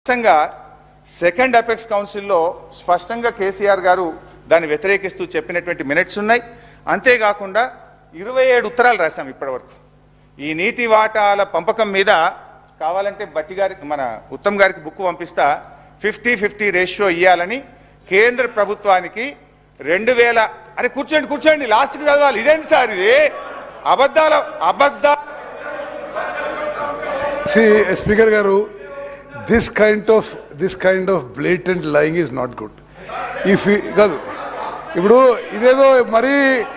స్పష్టంగా second apex కౌన్సిల్లో స్పష్టంగా కేసీఆర్ గారు దాన్ని వ్యతిరేకిస్తూ చెప్పినటువంటి మినిట్స్ ఉన్నాయి. అంతేకాకుండా 27 ఉత్తరాలు రాశాం ఇప్పటివరకు. ఈ నీటి వాటాల పంపకం మీద కావాలంటే బట్టి గారికి మన ఉత్తమ్ గారికి బుక్ పంపిస్తా 50-50 రేషియో ఇవ్వాలని కేంద్ర ప్రభుత్వానికి 2000 అరే కూర్చోండి లాస్ట్కి చదవాలి. ఇదేంటి సార్ ఇది అబద్ధ స్పీకర్ గారు this kind of blatant lying is not good. If కాదు ఇప్పుడు ఇదేదో మరి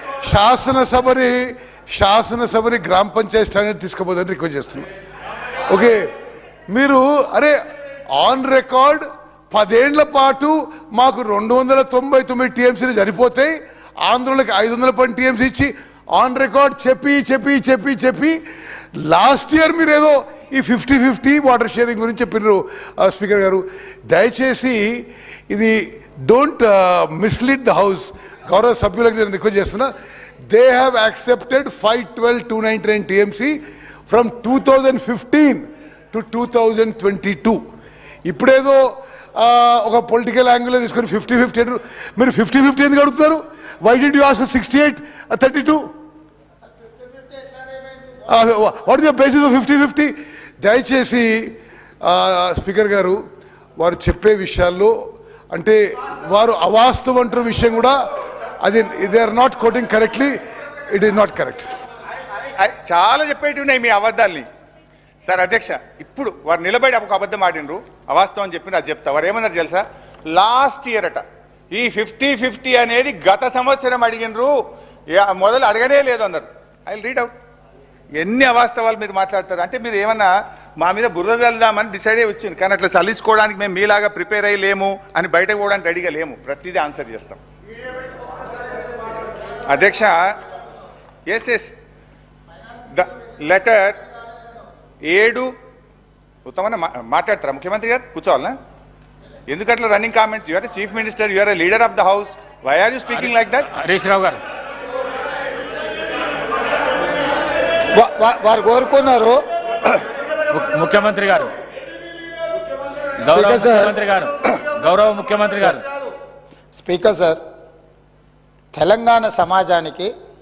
శాసనసభని గ్రామ పంచాయతీ స్టాండర్డ్ తీసుకుపోదని రిక్వెస్ట్ చేస్తున్నాం. ఓకే, మీరు అరే ఆన్ రికార్డ్ 10 ఏళ్ల పాటు మాకు 299 టీఎంసీలు సరిపోతాయి, ఆంధ్రలోకి 510 టీఎంసీ ఇచ్చి ఆన్ రికార్డ్ చెప్పి లాస్ట్ ఇయర్ మీరు ఏదో ఈ 50-50 వాటర్ షేరింగ్ గురించి చెప్పినారు. స్పీకర్ గారు దయచేసి ఇది డోంట్ మిస్లీడ్ ద హౌస్. గౌరవ సభ్యులకు నేను రిక్వెస్ట్ చేస్తున్నా. They have accepted 512,299 TMC from 2015 to 2022. ఇప్పుడేదో ఒక పొలిటికల్ యాంగిల్లో తీసుకొని 50-50 మీరు 50-50 ఎందుకు అడుగుతున్నారు? Why did you ask 68-32? What is the basis of 50-50? దయచేసి స్పీకర్ గారు వారు చెప్పే విషయాల్లో అంటే వారు అవాస్తవం అంటున్న విషయం కూడా అది they are not quoting correctly. It is not correct. చాలా చెప్పేటివి ఉన్నాయి మీ అబద్ధాలని. సార్ అధ్యక్ష, ఇప్పుడు వారు నిలబడి ఒక అబద్ధం ఆడినరు, అవాస్తవం అని చెప్పిన అది చెప్తా. వారు ఏమన్నారు తెలుసా? లాస్ట్ ఇయర్ అట ఈ 50-50 అనేది గత సంవత్సరం అడిగినరు, మొదలు అడగనే లేదు అన్నారు. I will read out. ఎన్ని అవాస్తవాలు మీరు మాట్లాడతారు అంటే మీరు ఏమన్నా మా మీద బురద చల్దామని డిసైడ్ అయ్యి వచ్చింది. కానీ అట్లా చల్లించుకోవడానికి మేము మీలాగా ప్రిపేర్ అయ్యి లేము, అని బయటకు పోవడానికి రెడీగా లేము. ప్రతిదీ ఆన్సర్ చేస్తాం అధ్యక్ష. ఎస్ ద లెటర్ 7 ఉత్తమన్న మాట్లాడతారా ముఖ్యమంత్రి గారు? కూర్చోవాలనా? ఎందుకట్లా running comments? You are the chief minister, you are the leader of the house. Why are you speaking like that? Harish Rao garu వారు కోరుకున్నారు. ముఖ్యమంత్రి గారు, గౌరవ ముఖ్యమంత్రి గారు. స్పీకర్ సార్, తెలంగాణ సమాజానికి